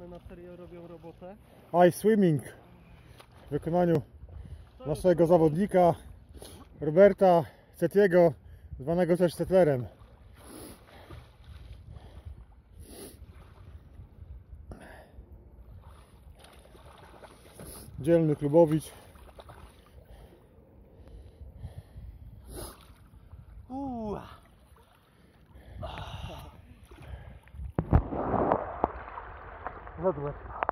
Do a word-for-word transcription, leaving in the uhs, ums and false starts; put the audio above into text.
one na serio robią robotę. Ice swimming w wykonaniu naszego zawodnika Roberta Cetiego, zwanego też Cetlerem. Dzielny klubowicz. Uuu. Zadłe.